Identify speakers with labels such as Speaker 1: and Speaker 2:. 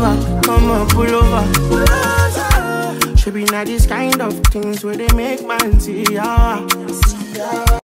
Speaker 1: over, come on, pull over. Should be not this kind of things where they make man see ya.